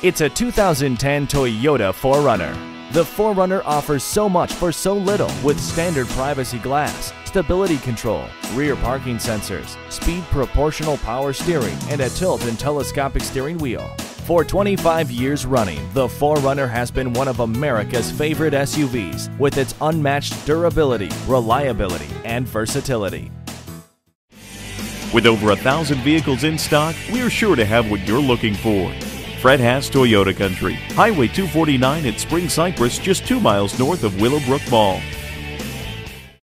It's a 2010 Toyota 4Runner. The 4Runner offers so much for so little with standard privacy glass, stability control, rear parking sensors, speed proportional power steering, and a tilt and telescopic steering wheel. For 25 years running, the 4Runner has been one of America's favorite SUVs with its unmatched durability, reliability, and versatility. With over 1,000 vehicles in stock, we're sure to have what you're looking for. Fred Haas Toyota Country, Highway 249 at Spring Cypress, just 2 miles north of Willowbrook Mall.